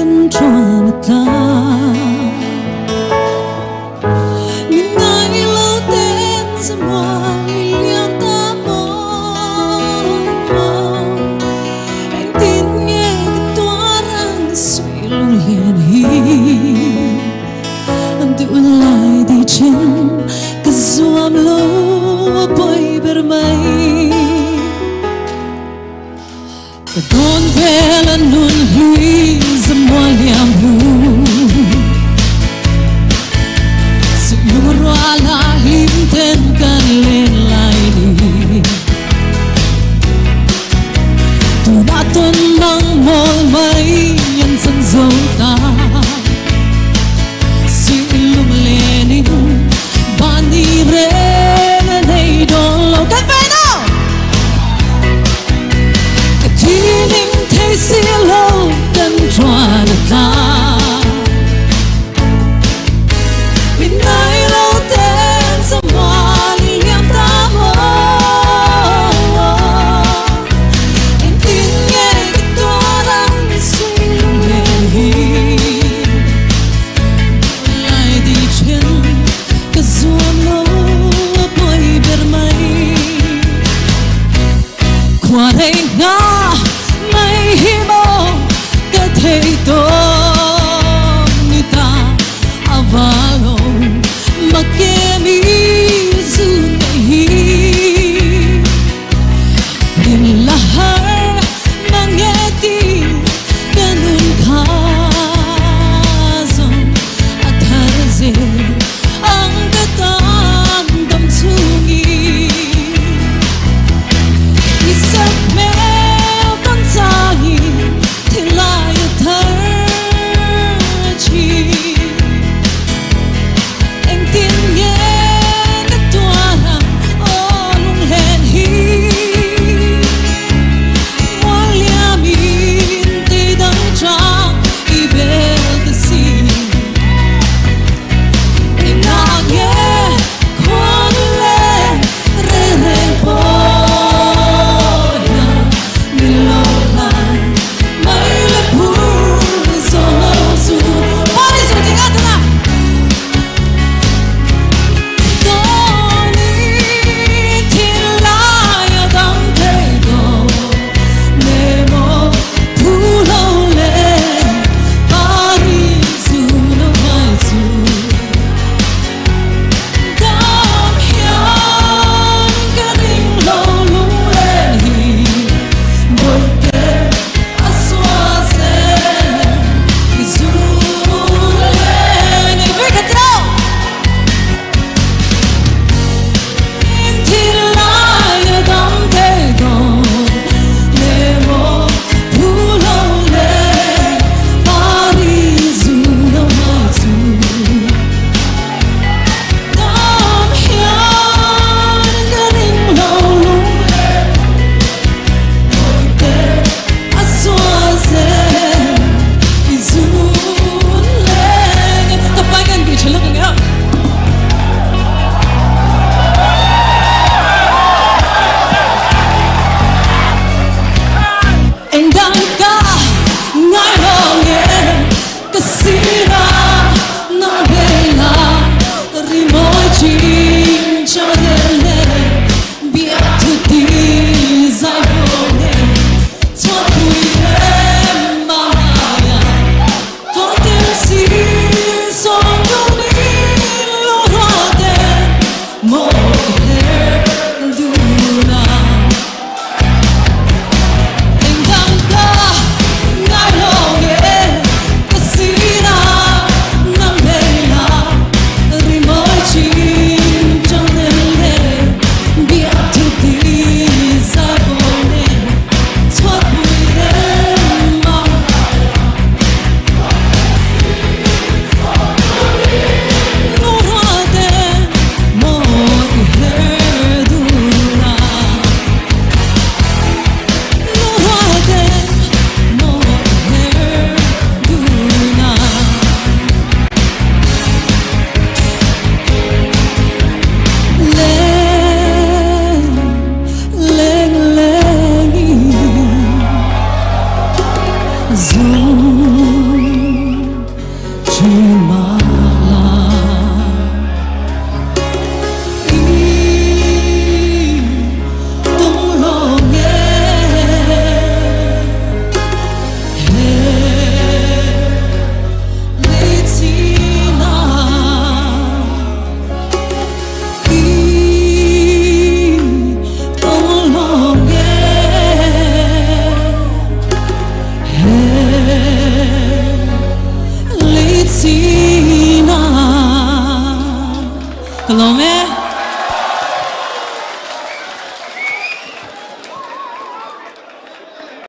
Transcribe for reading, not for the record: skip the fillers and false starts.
gần tròn ta những ngày lâu tên semua yang tak mau anh tin nghe cái toan suy lung liền hi anh tự lại đi trên cái zoom lâu bơi bermai Don vela nun hui semua liammu Seluruh ala himtenkan len laini Tunaton mang mol mai yan sang zota Silum lening bani rena nei dolo kan veno Feeling tasty low dan chuan ta Bên nay lâu tên semua Glória